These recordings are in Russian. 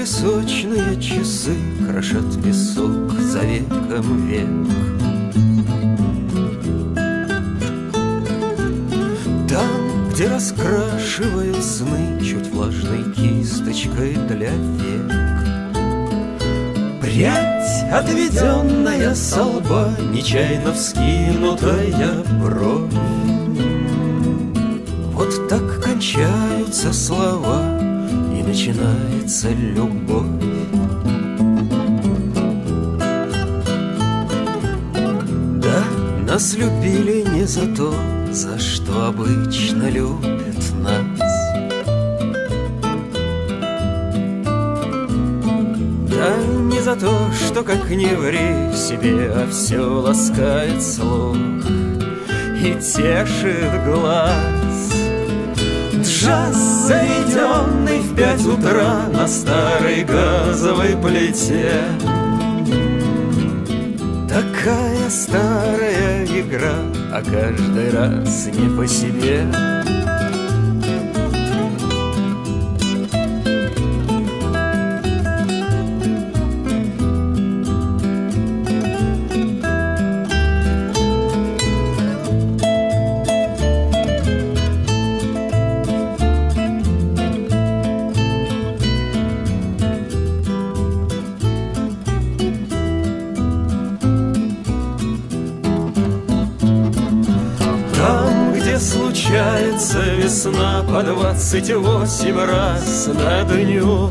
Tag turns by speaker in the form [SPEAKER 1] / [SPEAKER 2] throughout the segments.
[SPEAKER 1] песочные часы крошат песок за веком век. Там, где раскрашивают сны чуть влажной кисточкой для век, прядь, отведенная со лба, нечаянно вскинутая бровь. Вот так кончаются слова, и начинается любовь. Да, нас любили не за то, за что обычно любят нас. Да, не за то, что как не ври себе, а все ласкает слух и тешит глаз. Джаз, заведенный в 5 утра на старой газовой плите, такая старая игра, а каждый раз не по себе. Случается весна по 28 раз на дню.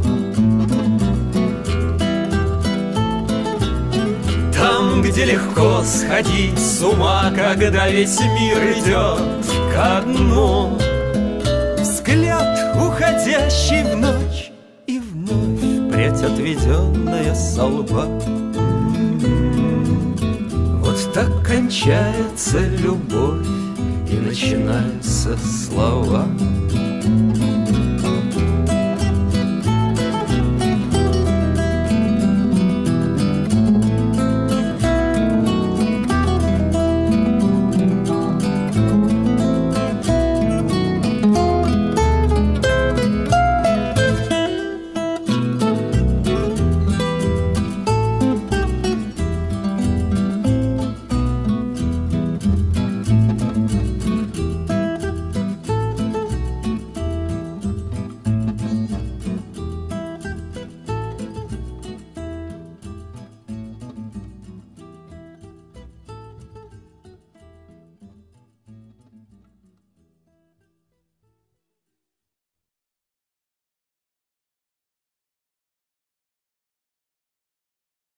[SPEAKER 1] Там, где легко сходить с ума, когда весь мир идет ко дну. Взгляд, уходящий в ночь, и вновь прядь, отведенная со лба. Вот так кончается любовь, и начинаются слова.